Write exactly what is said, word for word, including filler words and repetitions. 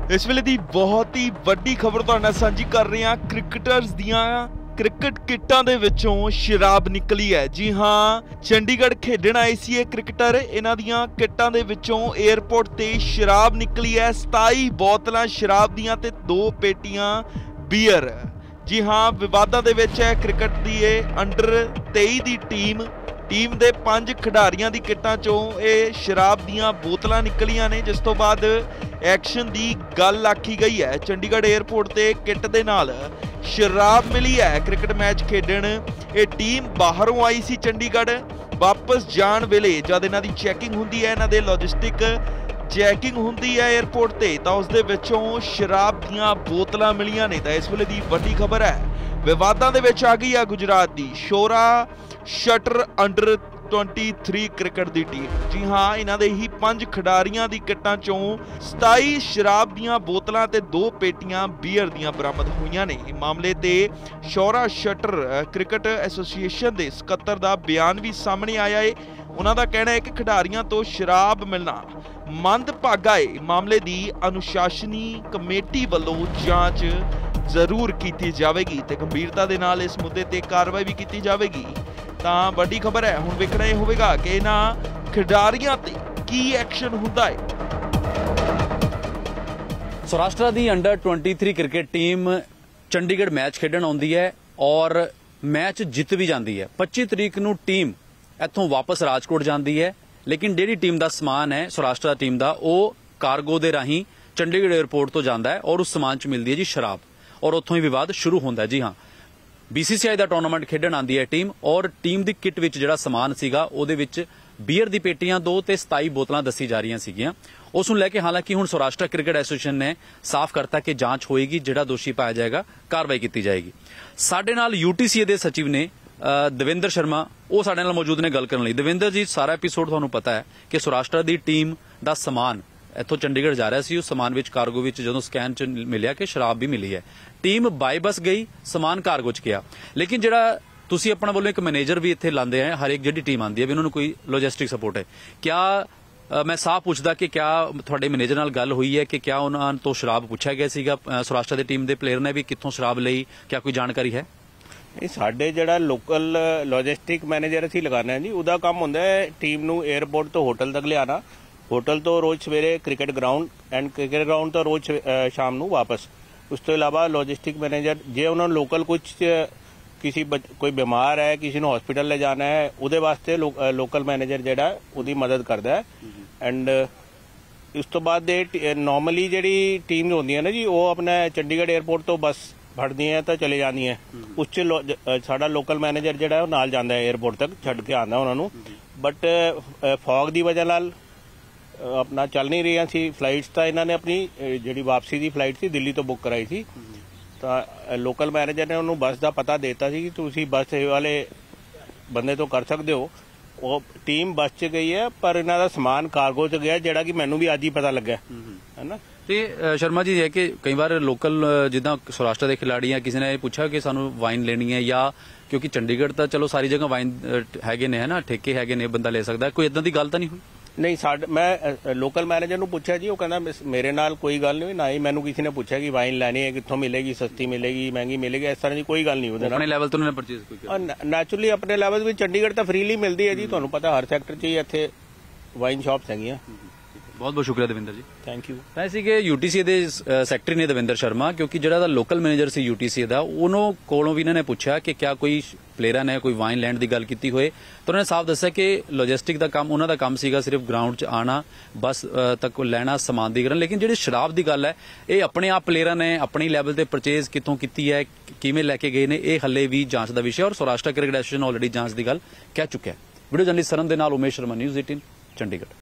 इस वेले दी बहुत ही वड्डी खबर तुहाडे नाल सांझी कर रहे हैं। क्रिकेटर्स दियां क्रिकेट किट्टां दे विचों शराब निकली है। जी हाँ, चंडीगढ़ खेडण आए सी ये क्रिकेटर, इन्हां दियां किट्टां दे विचों एयरपोर्ट ते शराब निकली है। सताई बोतलां शराब दियां ते दो पेटियां बीयर। जी हाँ, विवादां दे विच है क्रिकेट दी ये अंडर तेई दी टीम टीम दे पंज खिडारियां दी किट्टां चों ਇਹ शराब दियां बोतलां निकलियां ने, जिस तो बाद एक्शन दी गल आखी गई है। चंडीगढ़ एयरपोर्ट ते किट दे नाल शराब मिली है। क्रिकेट मैच खेडण ये टीम बाहरों आई सी चंडीगढ़, वापस जाण वेले जद इन्हां दी चैकिंग हुंदी है, इन्हां दे लॉजिस्टिक चैकिंग हुंदी है एयरपोर्ट ते, तां उस दे विचों शराब दियां बोतलां मिलियां ने। तां इस वेले दी वड्डी खबर है, विवादां दे विच आ गई है गुजरात दी शोरा शटर अंडर तेईस क्रिकेट दी टीम। जी हाँ, इन्हां दे ही पंज खिडारियां दी किट्टां चों सताई शराब दियां बोतलां ते दो पेटियां बीयर दियां बरामद होईयां ने। मामले ते शोरा शटर क्रिकेट एसोसीएशन दे सकत्तर दा बयान भी सामने आया है। उन्हां दा कहना है कि खिडारियां तो शराब मिलना मंदभागा है। मामले दी अनुशासनी कमेटी वल्लों जांच जरूर की जाएगी ते गंभीरता दे नाल इस मुद्दे ते कार्रवाई भी की जाएगी। तां वड्डी खबर है, हुण वेखना यह होवेगा कि इन्हां खिडारियां ते की एक्शन हुंदा है। सौराष्ट्र दी अंडर तेईस क्रिकेट टीम चंडीगढ़ मैच खेडण आउंदी है और मैच जित भी जाती है। पच्ची तरीक नूं टीम इत्थों वापस राजकोट जाती है, लेकिन जिहड़ी टीम का समान है सौराष्ट्र टीम का वह कारगो के राही चंडीगढ़ एयरपोर्ट तो जाता है और उस समान च मिलती है जी शराब, और उत्थों ही विवाद शुरू होता है। जी हाँ, बीसीसीआई का टूर्नामेंट खेडण आती है टीम, और टीम की किट विच जिहड़ा समान सीगा उहदे विच बीयर दी पेटियां दो ते सताई बोतलां दसी जा रही सीगियां। उस नूं लैके हालांकि हुण सौराष्ट्र क्रिकेट एसोसीएशन ने साफ करता कि जांच होएगी, जिहड़ा दोषी पाया जाएगा कार्रवाई की जाएगी। साडे नाल यूटीसीए दे सचिव ने दविंदर शर्मा वो साडे नाल मौजूद ने गल करन लई। दविंदर जी, सारा एपीसोड तुहानूं पता है कि सौराष्ट्र दी टीम दा समान इत्थों चंडीगढ़ जा रहा सी, उस समान विच कार्गो विच जदों स्कैन च मिलिया कि शराब भी मिली है। टीम बाई बस गई, समान कार्गो च गया, लेकिन जिहड़ा तुसीं अपने वालों एक मैनेजर भी इत्थे लांदे हैं, हर एक जिहड़ी टीम आंदी है भी उन्होंने कोई लॉजिस्टिक सपोर्ट है क्या? आ, मैं साफ पूछदा कि क्या तुहाडे मैनेजर नाल गल हुई है कि क्या उन्हां तो शराब पूछा गया सीगा? सौराष्ट्र दी टीम दे प्लेयर ने भी कित्थों शराब लई, क्या कोई जानकारी है? ਇਹ ਸਾਡੇ ਜਿਹੜਾ ਲੋਕਲ ਲੌਜਿਸਟਿਕ ਮੈਨੇਜਰ ਅਸੀਂ ਲਗਾਉਣਾ ਹੈ ਜੀ, ਉਹਦਾ ਕੰਮ ਹੁੰਦਾ ਹੈ ਟੀਮ ਨੂੰ 에ਅਰਪੋਰਟ ਤੋਂ ਹੋਟਲ ਤੱਕ ਲਿਆਣਾ, ਹੋਟਲ ਤੋਂ ਰੋਜ਼ ਸਵੇਰੇ cricket ground and cricket ground ਤੋਂ ਰੋਜ਼ ਸ਼ਾਮ ਨੂੰ ਵਾਪਸ। ਉਸ ਤੋਂ ਇਲਾਵਾ ਲੌਜਿਸਟਿਕ ਮੈਨੇਜਰ ਜੇ ਉਹਨਾਂ ਨੂੰ ਲੋਕਲ ਕੁਝ ਕਿਸੇ ਕੋਈ ਬਿਮਾਰ ਹੈ, ਕਿਸੇ ਨੂੰ ਹਸਪੀਟਲ ਲੈ ਜਾਣਾ ਹੈ, ਉਹਦੇ ਵਾਸਤੇ ਲੋਕਲ ਮੈਨੇਜਰ ਜਿਹੜਾ ਉਹਦੀ ਮਦਦ ਕਰਦਾ ਹੈ। ਐਂਡ ਉਸ ਤੋਂ ਬਾਅਦ ਇਹ ਨਾਰਮਲੀ ਜਿਹੜੀ ਟੀਮ ਹੁੰਦੀਆਂ ਨੇ ਜੀ, ਉਹ ਆਪਣਾ ਚੰਡੀਗੜ੍ਹ 에ਅਰਪੋਰਟ ਤੋਂ ਬੱਸ ਫੜਦੀਆਂ ਤਾਂ ਚਲੇ ਜਾਂਦੀਆਂ। ਉਸ 'ਚ ਸਾਡਾ ਲੋਕਲ ਮੈਨੇਜਰ ਜਿਹੜਾ ਉਹ ਨਾਲ ਜਾਂਦਾ ਹੈ 에ਅਰਪੋਰਟ ਤੱਕ, ਛੱਡ ਕੇ ਆਉਂਦਾ ਉਹਨਾਂ ਨੂੰ। ਬਟ ਫੌਗ ਦੀ ਵਜ੍ਹਾ ਨਾਲ ਆਪਣਾ ਚੱਲ ਨਹੀਂ ਰਹੀਆਂ ਸੀ ਫਲਾਈਟਸ, ਤਾਂ ਇਹਨਾਂ ਨੇ ਆਪਣੀ ਜਿਹੜੀ ਵਾਪਸੀ ਦੀ ਫਲਾਈਟ ਸੀ ਦਿੱਲੀ ਤੋਂ ਬੁੱਕ ਕਰਾਈ ਸੀ। ਤਾਂ ਲੋਕਲ ਮੈਨੇਜਰ ਨੇ ਉਹਨੂੰ ਬੱਸ ਦਾ ਪਤਾ ਦੇ ਦਿੱਤਾ ਸੀ ਕਿ ਤੁਸੀਂ ਬੱਸ ਵਾਲੇ ਬੰਦੇ ਤੋਂ ਕਰ ਸਕਦੇ ਹੋ। ਉਹ ਟੀਮ ਬੱਸ 'ਚ ਗਈ ਹੈ, ਪਰ ਇਹਨਾਂ ਦਾ ਸਮਾਨ ਕਾਰਗੋ 'ਚ ਗਿਆ, ਜਿਹੜਾ ਕਿ ਮੈਨੂੰ ਵੀ ਅੱਜ ਹੀ ਪਤਾ ਲੱਗਾ ਹੈ ਨਾ। ਤੇ शर्मा जी है कि कई बार लोकल जिदा सौराष्ट्र के खिलाड़ी हैं, किसी ने पूछा कि सानू वाइन लेनी है, या क्योंकि चंडीगढ़ तो चलो सारी जगह वाइन हैगे ने, है ना, ठेके हैगे ने, बंदा ले सकता है, कोई इदां दी गल तां नहीं हुई? नहीं, साड मैं लोकल मैनेजर ਨੂੰ ਪੁੱਛਿਆ ਜੀ, ਉਹ ਕਹਿੰਦਾ ਮੇਰੇ ਨਾਲ ਕੋਈ ਗੱਲ ਨਹੀਂ, ਨਾ ਹੀ ਮੈਨੂੰ ਕਿਸੇ ਨੇ ਪੁੱਛਿਆ ਕਿ ਵਾਈਨ ਲੈਣੀ ਹੈ, ਕਿੱਥੋਂ ਮਿਲੇਗੀ, ਸਸਤੀ ਮਿਲੇਗੀ, ਮਹਿੰਗੀ ਮਿਲੇਗੀ, ਇਸ ਤਰ੍ਹਾਂ ਦੀ ਕੋਈ ਗੱਲ ਨਹੀਂ ਉਹਦੇ ਨਾਲ। ਆਪਣੇ ਲੈਵਲ ਤੋਂ ਉਹਨੇ ਪਰਚੇਜ਼ ਕੋਈ ਕੀਤਾ? ਨੈਚੁਰਲੀ ਆਪਣੇ ਲੈਵਲ ਵਿੱਚ ਚੰਡੀਗੜ੍ਹ ਤਾਂ ਫ੍ਰੀਲੀ ਮਿਲਦੀ ਹੈ ਜੀ, ਤੁਹਾਨੂੰ ਪਤਾ ਹਰ ਸੈਕਟਰ 'ਚ ਹੀ ਇੱਥੇ ਵਾਈਨ ਸ਼ਾਪਸ ਹੈਗੀਆਂ। बहुत बहुत शुक्रिया दविंदर जी, थैंक यू। ਤਾਂ ਸੀ ਕਿ यूटीसीए ਦੇ ਸੈਕਟਰੀ ਨੇ ਦਵਿੰਦਰ ਸ਼ਰਮਾ, ਕਿਉਂਕਿ ਜਿਹੜਾ ਦਾ ਲੋਕਲ ਮੈਨੇਜਰ ਸੀ यूटीसीए ਦਾ, ਉਹਨੋਂ ਕੋਲੋਂ ਵੀ ਇਹਨਾਂ ਨੇ ਪੁੱਛਿਆ ਕਿ ਕਿਆ ਕੋਈ ਪਲੇਅਰਾਂ ਨੇ ਕੋਈ ਵਾਈਨ ਲੈਂਡ ਦੀ ਗੱਲ ਕੀਤੀ ਹੋਏ, ਤਾਂ ਉਹਨੇ ਸਾਫ਼ ਦੱਸਿਆ ਕਿ ਲੌਜਿਸਟਿਕ ਦਾ ਕੰਮ ਉਹਨਾਂ ਦਾ ਕੰਮ ਸੀਗਾ ਸਿਰਫ ਗਰਾਊਂਡ 'ਚ ਆਣਾ, ਬੱਸ ਤੱਕ ਲੈਣਾ, ਸਮਾਨ ਦੀ ਕਰਨ। ਲੇਕਿਨ ਜਿਹੜੀ ਸ਼ਰਾਬ ਦੀ ਗੱਲ ਹੈ, ਇਹ ਆਪਣੇ ਆਪ ਪਲੇਅਰਾਂ ਨੇ ਆਪਣੀ ਲੈਵਲ ਤੇ ਪਰਚੇਜ਼ ਕਿੱਥੋਂ ਕੀਤੀ ਹੈ, ਕਿਵੇਂ ਲੈ ਕੇ ਗਏ ਨੇ, ਇਹ ਹੱਲੇ ਵੀ ਜਾਂਚ ਦਾ ਵਿਸ਼ਾ, ਔਰ ਸੌਰਾਸ਼ਟਰ ਕ੍ਰਿਕਟ ਐਸੋਸੀਏਸ਼ਨ ਆਲਰੇਡੀ ਜਾਂਚ ਦੀ ਗੱਲ ਕਹਿ ਚੁੱਕਿਆ ਹੈ। ਵੀਡੀਓ ਜਰਨਲਿਸਟ ਸਰਨ ਦੇ ਨਾਲ ਉਮੇਸ਼ ਸ਼ਰਮਾ, ਨਿਊਜ਼ ਅਠਾਰਾਂ ਚੰਡੀਗੜ੍ਹ।